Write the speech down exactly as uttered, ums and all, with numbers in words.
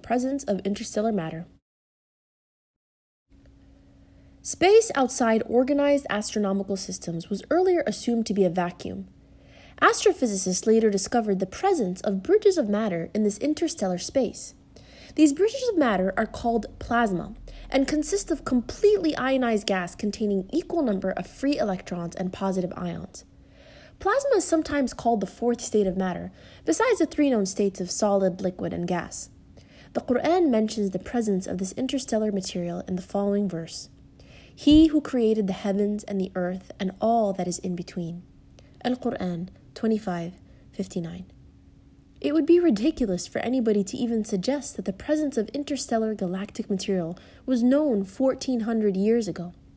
presence of interstellar matter. Space outside organized astronomical systems was earlier assumed to be a vacuum. Astrophysicists later discovered the presence of bridges of matter in this interstellar space. These bridges of matter are called plasma and consist of completely ionized gas containing equal number of free electrons and positive ions. Plasma is sometimes called the fourth state of matter, besides the three known states of solid, liquid, and gas. The Qur'an mentions the presence of this interstellar material in the following verse: He who created the heavens and the earth and all that is in between. Al-Qur'aan twenty-five fifty-nine. It would be ridiculous for anybody to even suggest that the presence of interstellar galactic material was known fourteen hundred years ago.